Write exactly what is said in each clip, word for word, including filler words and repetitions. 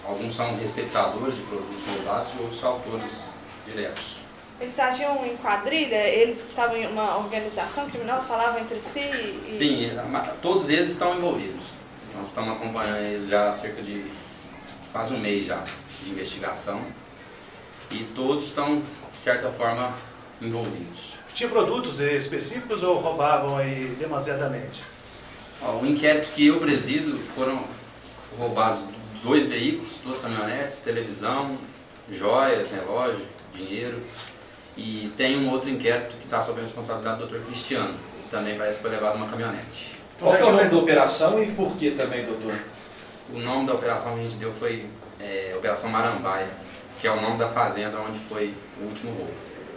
alguns são receptadores de produtos roubados e outros autores diretos. Eles agiam em quadrilha? Eles estavam em uma organização criminosa? Falavam entre si? E... Sim, todos eles estão envolvidos. Nós estamos acompanhando eles já há cerca de quase um mês já de investigação. E todos estão, de certa forma, envolvidos. Tinha produtos específicos ou roubavam aí demasiadamente? O inquérito que eu presido, foram roubados dois veículos, duas caminhonetes, televisão, joias, relógio, dinheiro. E tem um outro inquérito que está sob a responsabilidade do doutor Cristiano. Também parece que foi levado uma caminhonete. Qual que é o nome da operação e por que também, doutor? O nome da operação que a gente deu foi é, Operação Marambaia, que é o nome da fazenda onde foi o último roubo.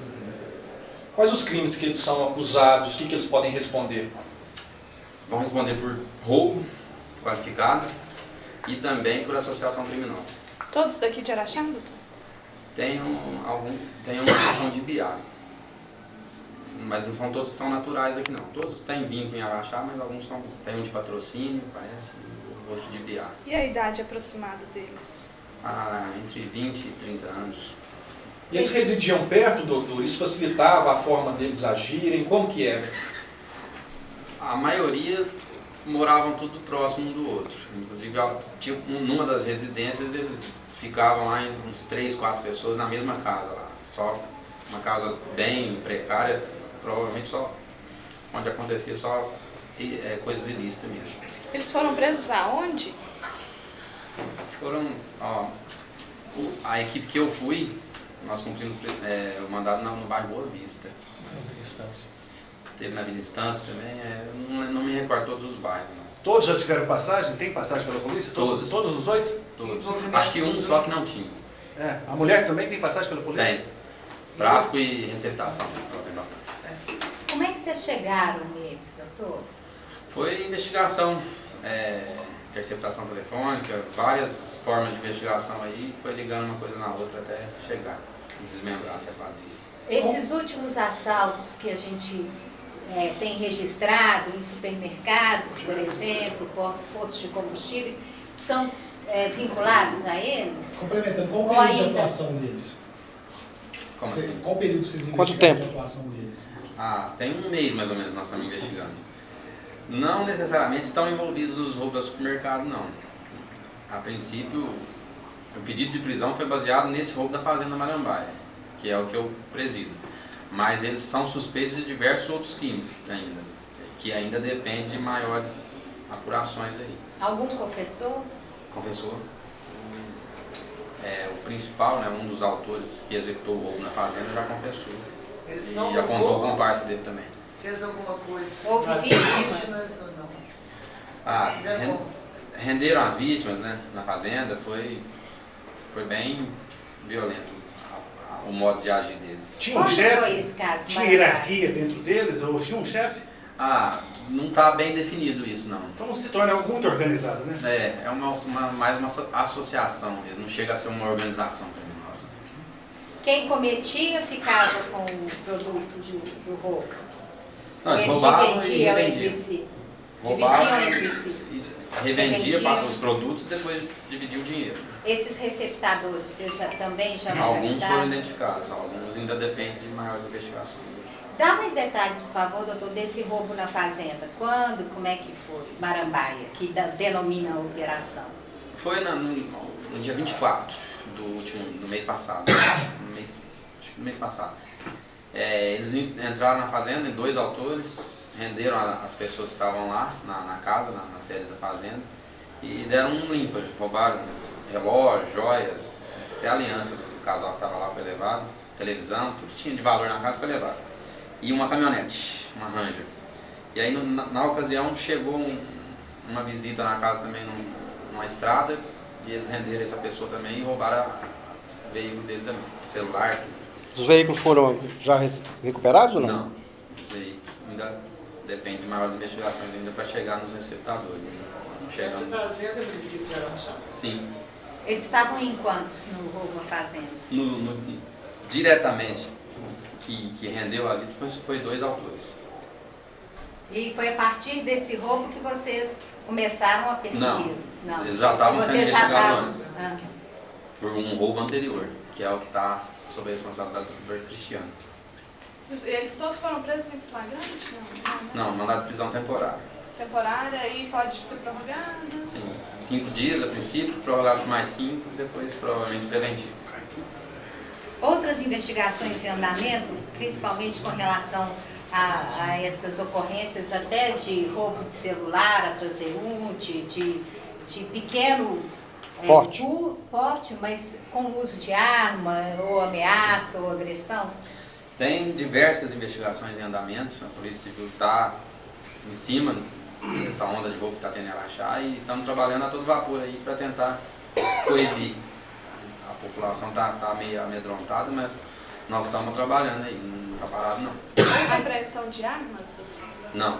Quais os crimes que eles são acusados? O que, que eles podem responder? Vão responder por roubo qualificado e também por associação criminosa. Todos daqui de Araxá, doutor? Tem, um, algum, tem uma questão de biar, mas não são todos que são naturais aqui não. Todos têm vínculo em Araxá, mas alguns são, tem um de patrocínio, parece, e outro de biar. E a idade aproximada deles? Ah, entre vinte e trinta anos. E eles residiam perto, doutor? Isso facilitava a forma deles agirem? Como que era? A maioria moravam tudo próximo um do outro. Inclusive, tipo, numa das residências, eles ficavam lá em uns três, quatro pessoas na mesma casa lá. Só uma casa bem precária, provavelmente só onde acontecia só é, coisas ilícitas mesmo. Eles foram presos aonde? Foram, ó, a equipe que eu fui, nós cumprimos é, o mandado no bairro Boa Vista. Teve na Vila Estância também, é, não, não me recordo todos os bairros. Não. Todos já tiveram passagem? Tem passagem pela polícia? Todos. Todos, todos os oito? Todos. Acho que um só que não tinha. É. A mulher também tem passagem pela polícia? Tem. Tráfico e receptação. Ela tem bastante. Como é que vocês chegaram neles, doutor? Foi investigação, é, interceptação telefônica, várias formas de investigação aí, foi ligando uma coisa na outra até chegar, desmembrar essa quadrilha. Esses últimos assaltos que a gente é, tem registrado em supermercados, por exemplo, postos de combustíveis, são é, vinculados a eles? Complementando, qual o Ou período de ainda... atuação deles? Como Você, assim? qual período vocês Quanto investigaram tempo? de atuação deles? Ah, tem um mês mais ou menos nós estamos investigando. Não necessariamente estão envolvidos nos roubos ao supermercado, não. A princípio, o pedido de prisão foi baseado nesse roubo da Fazenda Marambaia, que é o que eu presido. Mas eles são suspeitos de diversos outros crimes ainda, que ainda depende de maiores apurações aí. Algum confessor? Confessor. É, o principal, né, um dos autores que executou o roubo na fazenda já confessou. Ele E só já contou roubou? com comparsa dele também. Fez alguma coisa? Houve As vítimas? ou não? Ah, Ainda ren- não. renderam as vítimas, né, na fazenda, foi, foi bem violento a- a- o modo de agir deles. Tinha um Quando chefe? foi esse caso? Tinha Marambaia? hierarquia dentro deles? Ou tinha um chefe? Ah, não está bem definido isso não. Então se torna algo muito organizado, né? É, é uma, uma, mais uma asso- associação mesmo, não chega a ser uma organização criminosa. Quem cometia ficava com o produto de, do roubo? Não, eles Eles roubavam e dividiam entre revendiam. si. Roubavam Dividiam e- entre si. e revendia Revendiam. para os produtos e depois dividia o dinheiro. Esses receptadores, vocês já, também já Alguns foram localizaram? identificados, alguns ainda dependem de maiores investigações. Dá mais detalhes, por favor, doutor, desse roubo na fazenda. Quando, como é que foi? Marambaia, que da- denomina a operação. Foi na- no, no dia vinte e quatro do último, do mês passado. No mês, acho que no mês passado. É, eles en- entraram na fazenda, em dois autores, renderam a- as pessoas que estavam lá na, na casa, na, na sede da fazenda, e deram um limpa, roubaram relógio, joias, até a aliança do casal que estava lá foi levado, televisão, tudo que tinha de valor na casa foi levado. E uma caminhonete, uma Ranger. E aí no- na, na ocasião chegou um- uma visita na casa também num- numa estrada, e eles renderam essa pessoa também e roubaram a- o veículo dele também, celular, tudo. Os veículos foram já res- recuperados ou não? Não, isso aí ainda depende de maiores investigações ainda para chegar nos receptadores. Não Essa chegamos. fazenda é município de Araxá? Sim, Eles estavam em quantos no roubo na fazenda? no, no- diretamente que, que rendeu as vítimas foi, foi dois autores. E foi a partir desse roubo que vocês começaram a persegui-los? Não, eles já estavam Se sendo vocês já investigados estavam- antes. Ah. por um roubo anterior, que é o que está sob a responsabilidade do governo Cristiano. Eles todos foram presos em flagrante? Não, não, né? Não, mandado de prisão temporária. Temporária e pode ser prorrogada? Sim, cinco dias a princípio, prorrogado por mais cinco, depois provavelmente preventivo. Outras investigações em andamento, principalmente com relação a, a essas ocorrências até de roubo de celular, a transeunte, de, de pequeno é, Porte. pu- porte, mas com uso de arma, ou ameaça, ou agressão? Tem diversas investigações em andamento, a Polícia Civil está em cima dessa onda de roubo que está tendo em Araxá e estamos trabalhando a todo vapor aí para tentar coibir. A população está tá meio amedrontada, mas nós estamos trabalhando aí, não está parado não. Houve apreensão de armas, doutor? Não.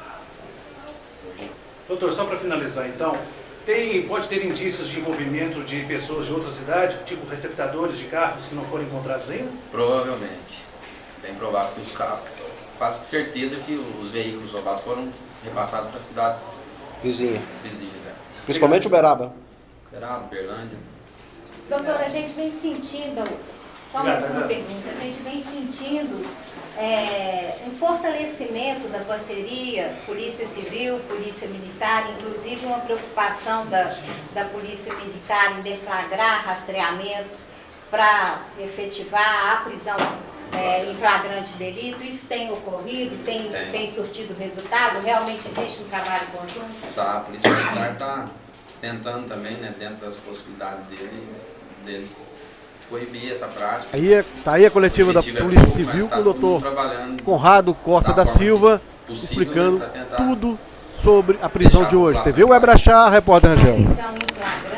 Doutor, só para finalizar então, tem, pode ter indícios de envolvimento de pessoas de outra cidade, tipo receptadores de carros que não foram encontrados ainda? Provavelmente. Bem provável que os carros, quase que certeza que os veículos roubados foram repassados para cidades Vizinha. vizinhas. Né? Principalmente Uberaba. Uberaba, Uberlândia. Doutora, a gente vem sentindo, só mais uma pergunta, a gente vem sentindo é, um fortalecimento da parceria Polícia Civil, Polícia Militar, inclusive uma preocupação da, da Polícia Militar em deflagrar rastreamentos para efetivar a prisão é, em flagrante delito. Isso tem ocorrido, tem, Tem. tem surtido resultado? Realmente existe um trabalho conjunto? Tá, a Polícia Militar está tentando também, né, dentro das possibilidades dele, deles, coibir essa prática. Aí é, tá aí a coletiva da Objetivo é Polícia pouco, mas Civil tá com o todo mundo doutor trabalhando Conrado Costa da da forma Silva, possível, explicando né, pra tentar tudo sobre a prisão deixar de a hoje. população T V Web Araxá, repórter Rangel. Prisão em flagrante.